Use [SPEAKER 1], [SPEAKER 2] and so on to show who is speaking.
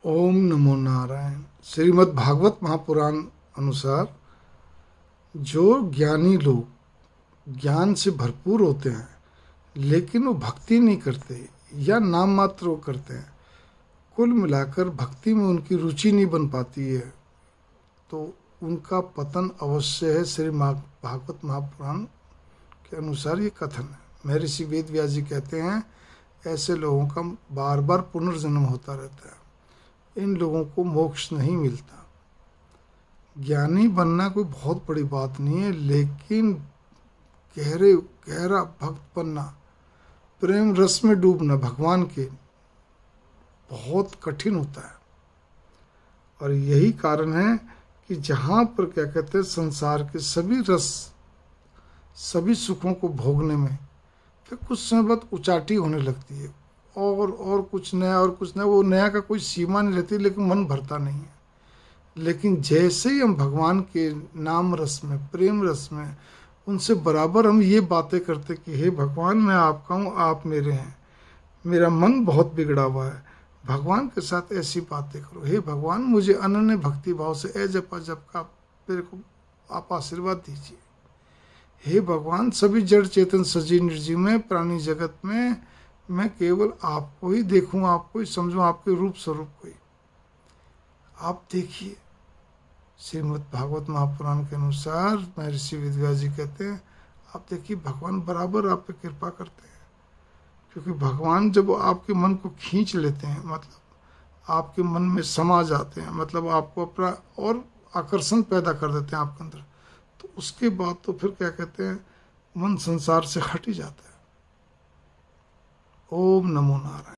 [SPEAKER 1] ओम नमो नारायण। श्रीमद् भागवत महापुराण अनुसार जो ज्ञानी लोग ज्ञान से भरपूर होते हैं लेकिन वो भक्ति नहीं करते या नाम मात्र वो करते हैं, कुल मिलाकर भक्ति में उनकी रुचि नहीं बन पाती है, तो उनका पतन अवश्य है। श्री भागवत महापुराण के अनुसार ये कथन है। महर्षि वेद व्यास जी कहते हैं ऐसे लोगों का बार बार पुनर्जन्म होता रहता है, इन लोगों को मोक्ष नहीं मिलता। ज्ञानी बनना कोई बहुत बड़ी बात नहीं है, लेकिन गहरा भक्त बनना, प्रेम रस में डूबना भगवान के बहुत कठिन होता है। और यही कारण है कि जहाँ पर क्या कहते हैं संसार के सभी रस सभी सुखों को भोगने में फिर कुछ समय बाद उचाटी होने लगती है, और कुछ नया और कुछ नया, वो नया का कोई सीमा नहीं रहती, लेकिन मन भरता नहीं है। लेकिन जैसे ही हम भगवान के नाम रस में, प्रेम रस में उनसे बराबर हम ये बातें करते कि हे भगवान मैं आपका हूँ, आप मेरे हैं, मेरा मन बहुत बिगड़ा हुआ है, भगवान के साथ ऐसी बातें करो। हे भगवान मुझे अनन्य भक्ति भाव से जप का मेरे को आप आशीर्वाद दीजिए। हे भगवान सभी जड़ चेतन सजीव निर्जीव में प्राणी जगत में मैं केवल आपको ही देखूं, आपको ही समझूं, आपके रूप स्वरूप को ही। आप देखिए श्रीमद् भागवत महापुराण के अनुसार महर्षि वेद व्यास जी कहते हैं आप देखिए भगवान बराबर आप पे कृपा करते हैं, क्योंकि भगवान जब आपके मन को खींच लेते हैं, मतलब आपके मन में समा जाते हैं, मतलब आपको अपना और आकर्षण पैदा कर देते हैं आपके अंदर, तो उसके बाद तो फिर क्या कहते हैं मन संसार से हट ही जाता है। ओम नमो नारायण।